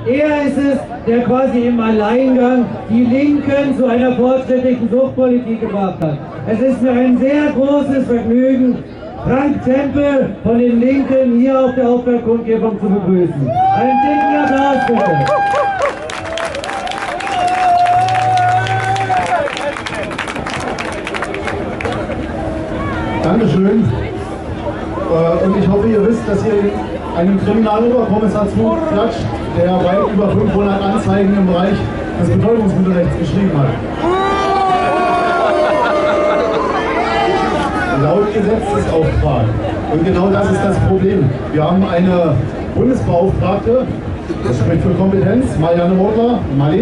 Er ist es, der quasi im Alleingang die Linken zu einer fortschrittlichen Suchtpolitik gebracht hat. Es ist mir ein sehr großes Vergnügen, Frank Tempel von den Linken hier auf der Aufwärtskundgebung zu begrüßen. Einen dicken Applaus bitte. Dankeschön. Und ich hoffe, ihr wisst, dass ihr einen Kriminaloberkommissar zuklatscht, der weit über 500 Anzeigen im Bereich des Betäubungsmittelrechts geschrieben hat. Laut Gesetzesauftrag. Und genau das ist das Problem. Wir haben eine Bundesbeauftragte, das spricht für Kompetenz, Marlene Mortler,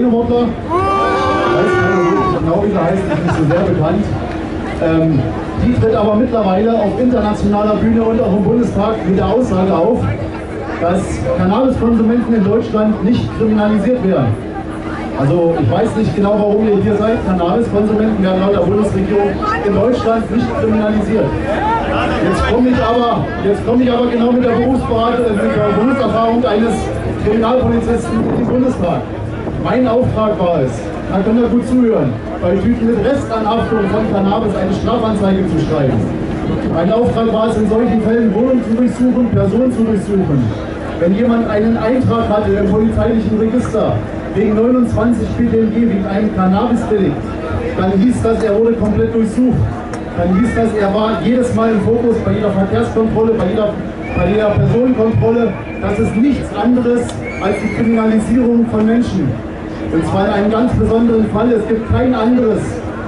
weiß keiner genau, wie sie heißt, ist nicht so sehr bekannt. Die tritt aber mittlerweile auf internationaler Bühne und auch im Bundestag mit der Aussage auf, dass Cannabiskonsumenten in Deutschland nicht kriminalisiert werden. Also ich weiß nicht genau, warum ihr hier seid. Cannabiskonsumenten werden laut der Bundesregierung in Deutschland nicht kriminalisiert. Jetzt komme ich aber genau mit der Berufserfahrung eines Kriminalpolizisten in den Bundestag. Mein Auftrag war es, da könnt ihr gut zuhören, bei Typen mit Restanhaftung von Cannabis eine Strafanzeige zu schreiben. Mein Auftrag war es, in solchen Fällen Wohnungen zu durchsuchen, Personen zu durchsuchen. Wenn jemand einen Eintrag hatte im polizeilichen Register wegen 29 BTMG, wegen einem Cannabisdelikt, dann hieß das, er wurde komplett durchsucht. Dann hieß das, er war jedes Mal im Fokus bei jeder Verkehrskontrolle, bei jeder Personenkontrolle. Das ist nichts anderes als die Kriminalisierung von Menschen. Und zwar in einem ganz besonderen Fall. Es gibt kein anderes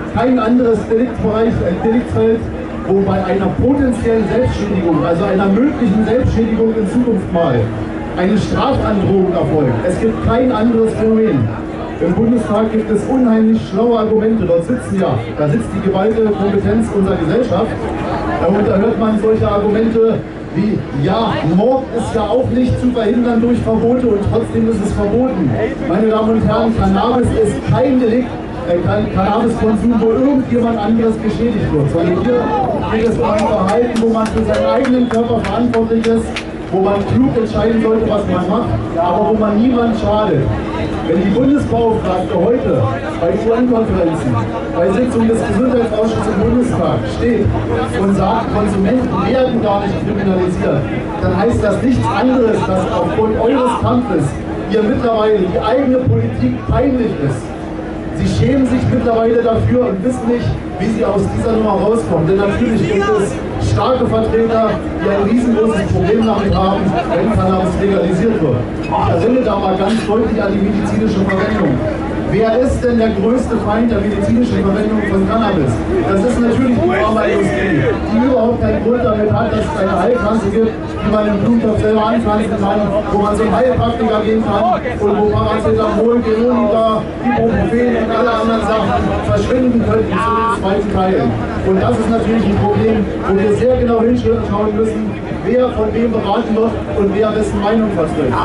Deliktsfeld, wo bei einer potenziellen Selbstschädigung, also einer möglichen Selbstschädigung in Zukunft mal, eine Strafandrohung erfolgt. Es gibt kein anderes Phänomen. Im Bundestag gibt es unheimlich schlaue Argumente. Dort sitzen da sitzt die geballte Kompetenz unserer Gesellschaft. Und da hört man solche Argumente wie, ja, Mord ist ja auch nicht zu verhindern durch Verbote und trotzdem ist es verboten. Meine Damen und Herren, Cannabis ist kein Delikt, kein Cannabiskonsum, wo irgendjemand anderes geschädigt wird, sondern hier geht es um ein Verhalten, wo man für seinen eigenen Körper verantwortlich ist, wo man klug entscheiden sollte, was man macht, aber wo man niemand schadet. Wenn die Bundesbeauftragte heute bei UN-Konferenzen, bei Sitzungen des Gesundheitsausschusses im Bundestag steht und sagt, Konsumenten werden gar nicht kriminalisiert, dann heißt das nichts anderes, dass aufgrund eures Kampfes ihr mittlerweile die eigene Politik peinlich ist. Sie schämen sich mittlerweile dafür und wissen nicht, wie sie aus dieser Nummer rauskommen. Denn natürlich gibt es starke Vertreter, die ein riesengroßes Problem damit haben, wenn Cannabis legalisiert wird. Ich erinnere da mal ganz deutlich an die medizinische Verwendung. Wer ist denn der größte Feind der medizinischen Verwendung von Cannabis? Das ist natürlich die Pharmaindustrie, die überhaupt keinen Grund damit hat, dass es eine Heilpflanze gibt, die man im Blutstoff selber anpflanzen kann, wo man zum Heilpraktiker gehen kann und wo Paracetamol, Geronica, Ibuprofen und alle anderen Sachen verschwinden könnten zu den zweiten Teilen. Und das ist natürlich ein Problem, wo wir sehr genau hinschauen müssen, wer von wem beraten wird und wer wessen Meinung vertritt.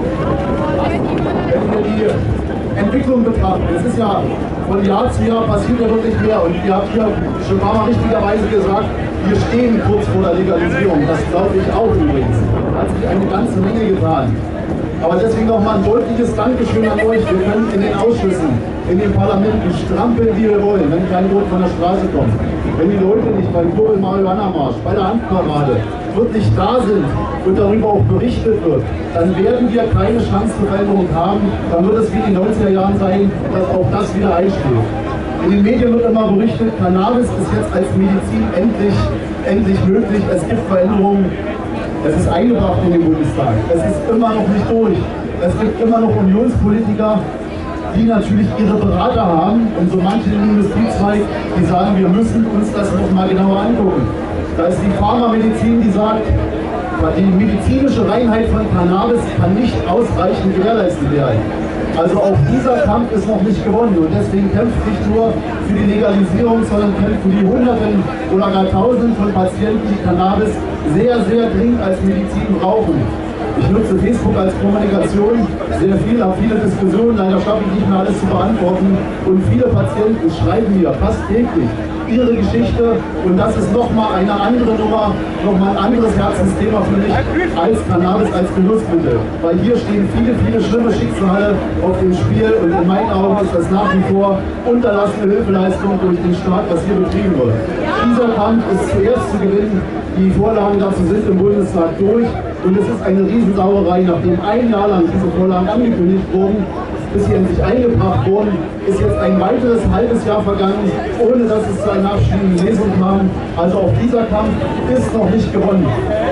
Wenn wir die Entwicklung betrachten, es ist ja von Jahr zu Jahr passiert ja wirklich mehr und ihr habt hier schon mal richtigerweise gesagt, wir stehen kurz vor der Legalisierung, das glaube ich auch übrigens. Da hat sich eine ganze Menge getan. Aber deswegen nochmal ein deutliches Dankeschön an euch. Wir können in den Ausschüssen, in den Parlamenten strampeln, wie wir wollen, wenn kein Rot von der Straße kommt. Wenn die Leute nicht beim Global Marihuana Marsch, bei der Handparade wirklich da sind und darüber auch berichtet wird, dann werden wir keine Chance zur Veränderung haben. Dann wird es wie in den 90er Jahren sein, dass auch das wieder einsteht. In den Medien wird immer berichtet, Cannabis ist jetzt als Medizin endlich möglich. Es gibt Veränderungen. Es ist eingebracht in den Bundestag. Es ist immer noch nicht durch. Es gibt immer noch Unionspolitiker, die natürlich ihre Berater haben und so manche im Industriezweig, die sagen, wir müssen uns das noch mal genauer angucken. Da ist die Pharmamedizin, die sagt, die medizinische Reinheit von Cannabis kann nicht ausreichend gewährleistet werden. Also auch dieser Kampf ist noch nicht gewonnen und deswegen kämpft nicht nur für die Legalisierung, sondern kämpft für die Hunderten oder gar Tausenden von Patienten, die Cannabis sehr, sehr dringend als Medizin brauchen. Ich nutze Facebook als Kommunikation sehr viel, habe viele Diskussionen, leider schaffe ich nicht mehr alles zu beantworten und viele Patienten schreiben mir fast täglich, ihre Geschichte und das ist nochmal eine andere Nummer, nochmal ein anderes Herzensthema für mich als Cannabis, als Genussmittel. Weil hier stehen viele, viele schlimme Schicksale auf dem Spiel und in meinen Augen ist das nach wie vor unterlassene Hilfeleistung durch den Staat, was hier betrieben wird. Dieser Kampf ist zuerst zu gewinnen, die Vorlagen dazu sind im Bundestag durch und es ist eine Riesensauerei, nachdem ein Jahr lang diese Vorlagen angekündigt wurden, bis sie endlich eingebracht wurden, ist jetzt ein weiteres halbes Jahr vergangen, ohne dass es zu einer abschließenden Lesung kam. Also auch dieser Kampf ist noch nicht gewonnen.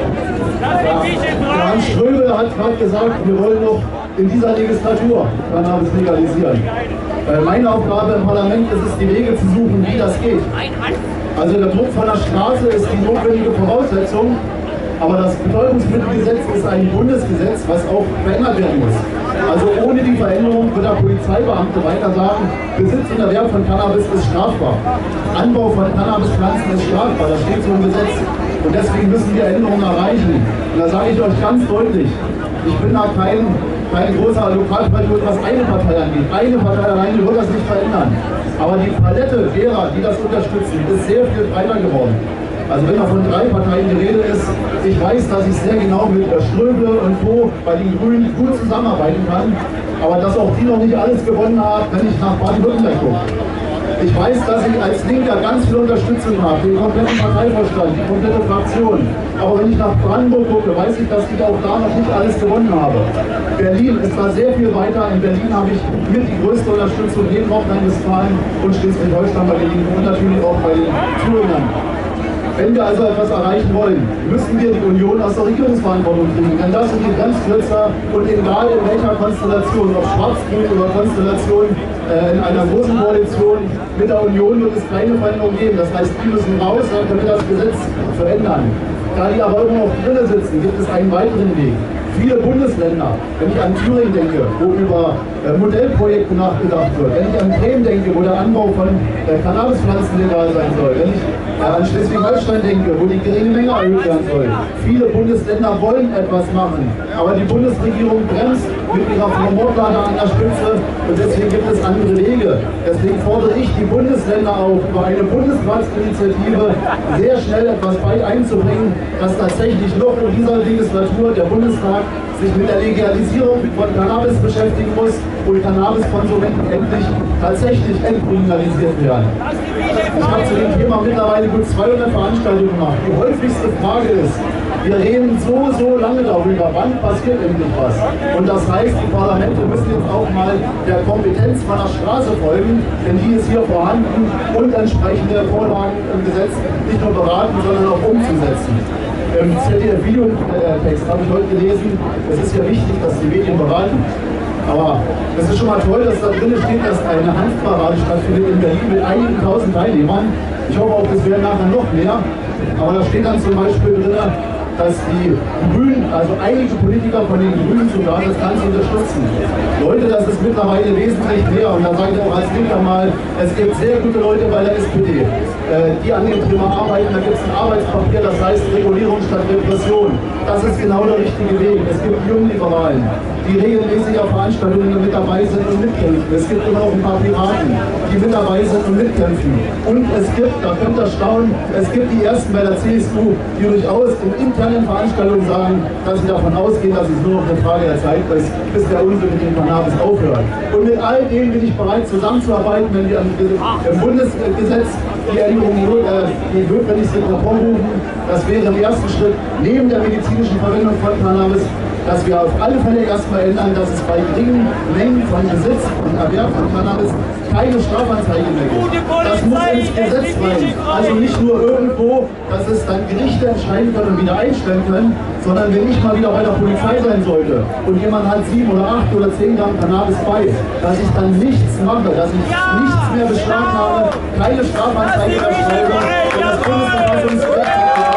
Herr Ströbel hat gerade gesagt, wir wollen noch in dieser Legislatur Cannabis legalisieren. Meine Aufgabe im Parlament ist es, die Wege zu suchen, wie das geht. Also der Druck von der Straße ist die notwendige Voraussetzung, aber das Betäubungsmittelgesetz ist ein Bundesgesetz, was auch verändert werden muss. Also ohne die Veränderung wird der Polizeibeamte weiter sagen, Besitz und Erwerb von Cannabis ist strafbar. Anbau von Cannabispflanzen ist strafbar, das steht so im Gesetz. Und deswegen müssen wir Änderungen erreichen. Und da sage ich euch ganz deutlich, ich bin da kein großer Lokalpatriot, was eine Partei angeht. Eine Partei alleine wird das nicht verändern. Aber die Palette derer, die das unterstützen, ist sehr viel breiter geworden. Also wenn da von 3 Parteien die Rede ist, ich weiß, dass ich sehr genau mit Ströbel und Co. bei den Grünen gut zusammenarbeiten kann, aber dass auch die noch nicht alles gewonnen haben, wenn ich nach Baden-Württemberg gucke. Ich weiß, dass ich als Linker ganz viel Unterstützung habe, den kompletten Parteivorstand, die komplette Fraktion. Aber wenn ich nach Brandenburg gucke, weiß ich, dass ich auch da noch nicht alles gewonnen habe. Berlin ist da sehr viel weiter. In Berlin habe ich mit die größte Unterstützung neben Nordrhein-Westfalen und Schleswig-Holstein bei den Linken und natürlich auch bei den Thüringern. Wenn wir also etwas erreichen wollen, müssen wir die Union aus der Regierungsverantwortung kriegen. Denn das sind die Grenzflitzer und egal in welcher Konstellation, ob Schwarz-Grün oder Konstellation in einer großen Koalition mit der Union wird es keine Veränderung geben. Das heißt, die müssen raus, dann können wir das Gesetz verändern. Da die aber immer noch drinnen sitzen, gibt es einen weiteren Weg. Viele Bundesländer, wenn ich an Thüringen denke, wo über Modellprojekte nachgedacht wird, wenn ich an Bremen denke, wo der Anbau von Cannabispflanzen legal sein soll, wenn ich an Schleswig-Holstein denke, wo die geringe Menge erhöht werden soll. Viele Bundesländer wollen etwas machen, aber die Bundesregierung bremst mit ihrer Mordlade an der Spitze und deswegen gibt es andere Wege. Deswegen fordere ich die Bundesländer auf, über eine Bundesratsinitiative sehr schnell etwas einzubringen, dass tatsächlich noch in dieser Legislatur der Bundestag sich mit der Legalisierung von Cannabis beschäftigen muss und Cannabiskonsumenten endlich tatsächlich entkriminalisiert werden. Ich habe zu dem Thema mittlerweile gut 200 Veranstaltungen gemacht. Die häufigste Frage ist, wir reden so lange darüber, wann passiert endlich was. Und das heißt, die Parlamente müssen jetzt auch mal der Kompetenz von der Straße folgen, denn die ist hier vorhanden und entsprechende Vorlagen im Gesetz nicht nur beraten, sondern auch umzusetzen. Im ZDF-Videotext habe ich heute gelesen, es ist ja wichtig, dass die Medien beraten. Aber es ist schon mal toll, dass da drin steht, dass eine Hanfparade stattfindet in Berlin mit einigen tausend Teilnehmern. Ich hoffe auch, es werden nachher noch mehr. Aber da steht dann zum Beispiel drin, dass die Grünen, also einige Politiker von den Grünen sogar das Ganze unterstützen. Leute, das ist mittlerweile wesentlich mehr. Und da sage ich auch als Linker mal, es gibt sehr gute Leute bei der SPD, die an dem Thema arbeiten. Da gibt es ein Arbeitspapier, das heißt Regulierung statt Repression. Das ist genau der richtige Weg. Es gibt Jungliberalen, die regelmäßig auf Veranstaltungen mit dabei sind und mitkämpfen. Es gibt immer auch ein paar Piraten, die mit dabei sind und mitkämpfen. Und es gibt, da könnt ihr staunen, es gibt die Ersten bei der CSU, die durchaus in internen Veranstaltungen sagen, dass sie davon ausgehen, dass es nur noch eine Frage der Zeit ist, bis der Unsinn mit dem Cannabis aufhört. Und mit all denen bin ich bereit, zusammenzuarbeiten, wenn wir im Bundesgesetz die Änderungen, die notwendig sind, hervorrufen. Das wäre im ersten Schritt neben der medizinischen Verwendung von Cannabis, dass wir auf alle Fälle erstmal ändern, dass es bei geringen Mengen von Besitz und Erwerb von Cannabis keine Strafanzeige mehr gibt. Das muss ins Gesetz rein. Also nicht nur irgendwo, dass es dann Gerichte entscheiden können und wieder einstellen können, sondern wenn ich mal wieder bei der Polizei sein sollte und jemand hat 7 oder 8 oder 10 Gramm Cannabis bei, dass ich dann nichts mache, dass ich nichts mehr beschlagnahme, keine Strafanzeige mehr schreibe und das Bundesverfassungsgericht hat gesagt,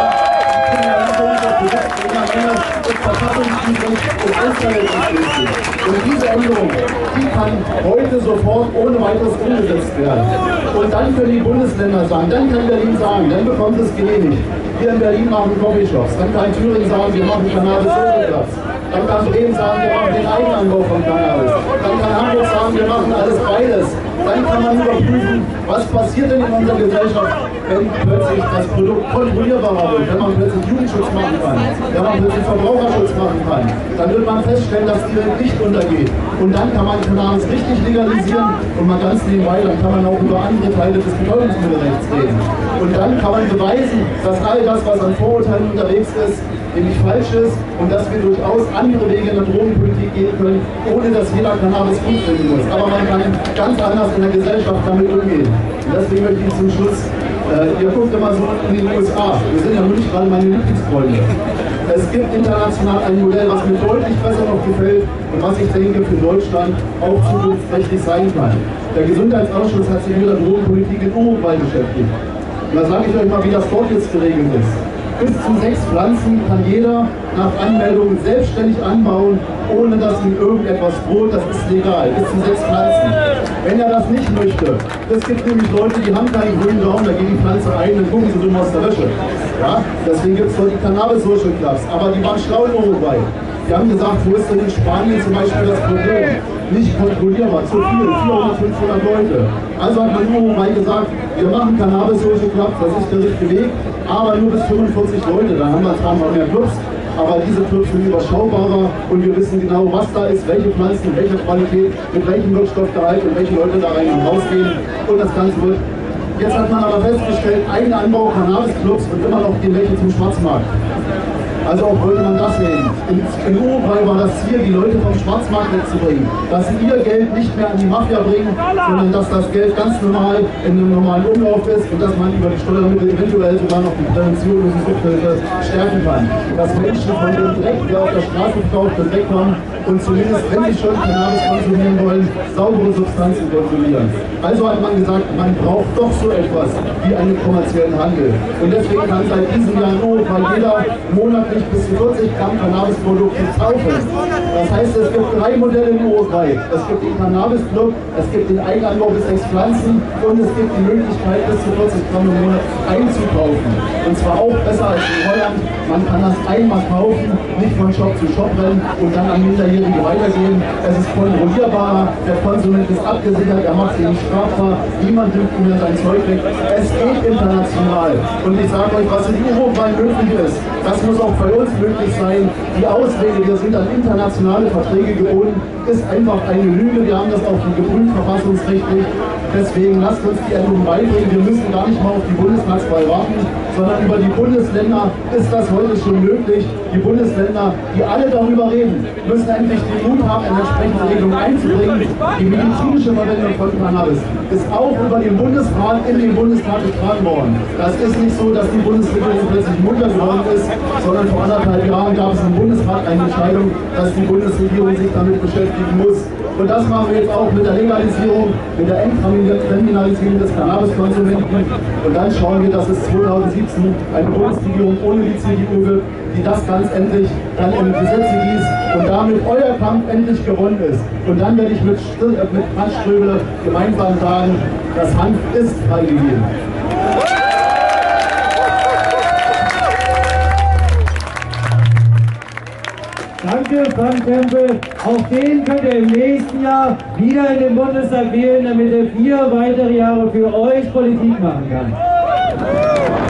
und diese Änderung, die kann heute sofort ohne weiteres umgesetzt werden. Und dann können die Bundesländer sagen, dann kann Berlin sagen, dann bekommt es genehmigt. Wir in Berlin machen Coffeeshops, dann kann Thüringen sagen, wir machen Cannabis-Platz. Dann kann Bremen sagen, wir machen den Eigenanbau von Cannabis. Dann kann Hamburg sagen, wir machen alles beides. Dann kann man überprüfen, was passiert denn in unserer Gesellschaft, wenn plötzlich das Produkt kontrollierbarer wird, wenn man plötzlich Jugendschutz machen kann, wenn man plötzlich Verbraucherschutz machen kann. Dann wird man feststellen, dass die Welt nicht untergeht. Und dann kann man Cannabis richtig legalisieren und mal ganz nebenbei, dann kann man auch über andere Teile des Betäubungsmittelrechts reden. Und dann kann man beweisen, dass all das, was an Vorurteilen unterwegs ist, nämlich falsch ist und dass wir durchaus andere Wege in der Drogenpolitik gehen können, ohne dass jeder Cannabis gut finden muss. Aber man kann ganz anders in der Gesellschaft damit umgehen. Und deswegen möchte ich zum Schluss, ihr guckt immer so in den USA, wir sind ja nur nicht gerade meine Lieblingsfreunde. Es gibt international ein Modell, was mir deutlich besser noch gefällt und was ich denke für Deutschland auch zukunftsträchtig sein kann. Der Gesundheitsausschuss hat sich mit der Drogenpolitik in Uruguay beschäftigt. Und da sage ich euch mal, wie das dort jetzt geregelt ist. Bis zu 6 Pflanzen kann jeder nach Anmeldung selbstständig anbauen, ohne dass ihm irgendetwas droht. Das ist legal. Bis zu 6 Pflanzen. Wenn er das nicht möchte, es gibt nämlich Leute, die haben keinen grünen Daumen, da gehen die Pflanze ein, dann gucken sie dumm aus der Wäsche. Ja? Deswegen gibt es dort die Cannabis Social Clubs. Aber die waren schlau in Uruguay. Die haben gesagt, wo ist denn in Spanien zum Beispiel das Problem? Nicht kontrollierbar, zu viel, 400, 500 Leute. Also hat man in Uruguay gesagt, wir machen Cannabis Social Clubs, das ist der richtige Weg, aber nur bis 45 Leute. Dann haben wir zwar mal mehr Clubs, aber diese Clubs sind überschaubarer und wir wissen genau, was da ist, welche Pflanzen, welche Qualität, mit welchem Wirkstoffgehalt und welche Leute da rein und rausgehen. Und das Ganze wird. Jetzt hat man aber festgestellt, Eigenanbau Cannabis-Clubs und immer noch die welche zum Schwarzmarkt. Also auch wollte man das nehmen. In Uruguay war das Ziel, die Leute vom Schwarzmarkt wegzubringen. Dass sie ihr Geld nicht mehr an die Mafia bringen, sondern dass das Geld ganz normal in einem normalen Umlauf ist und dass man über die Steuermittel eventuell sogar noch die Prävention und die Suchthilfe stärken kann. Dass Menschen von dem Dreck, der auf der Straße taucht, wegkommen und zumindest, wenn sie schon Cannabis konsumieren wollen, saubere Substanzen konsumieren. Also hat man gesagt, man braucht doch so etwas wie einen kommerziellen Handel. Und deswegen kann seit diesem Jahr in Uruguay jeder monatlich bis zu 40 Gramm Cannabisprodukte kaufen. Das heißt, es gibt 3 Modelle in Uruguay. Es gibt den Cannabis-Club, es gibt den Eigenanbau bis 6 Pflanzen und es gibt die Möglichkeit, bis zu 40 Gramm im Monat einzukaufen. Und zwar auch besser als in Holland. Man kann das einmal kaufen, nicht von Shop zu Shop rennen und dann an Minderjährige weitergeben. Es ist kontrollierbarer, der Konsument ist abgesichert, er macht sich nicht strafbar, niemand nimmt ihm sein Zeug weg. Es geht international. Und ich sage euch, was in Uruguay möglich ist, das muss auch bei uns möglich sein. Die Ausrede, wir sind an internationale Verträge gebunden, ist einfach eine Lüge. Wir haben das auch geprüft, verfassungsrechtlich. Deswegen lasst uns die Änderung beibringen. Wir müssen gar nicht mal auf die Bundestagswahl warten, sondern über die Bundesländer ist das heute schon möglich. Die Bundesländer, die alle darüber reden, müssen endlich den Mut haben, eine entsprechende Regelung einzubringen. Die medizinische Verwendung von Cannabis ist auch über den Bundesrat in den Bundestag getragen worden. Das ist nicht so, dass die Bundesregierung plötzlich munter geworden ist, sondern vor 1,5 Jahren gab es im Bundesrat eine Entscheidung, dass die Bundesregierung sich damit beschäftigen muss. Und das machen wir jetzt auch mit der Legalisierung, mit der Entkriminalisierung des Cannabiskonsumenten. Und dann schauen wir, dass es 2017 eine Bundesregierung ohne die CDU wird, die das ganz endlich dann in Gesetze gießt und damit euer Kampf endlich gewonnen ist. Und dann werde ich mit Franz Ströbele gemeinsam sagen, das Hanf ist freigegeben. Danke, Frank Tempel. Auch den könnt ihr im nächsten Jahr wieder in den Bundestag wählen, damit er 4 weitere Jahre für euch Politik machen kann.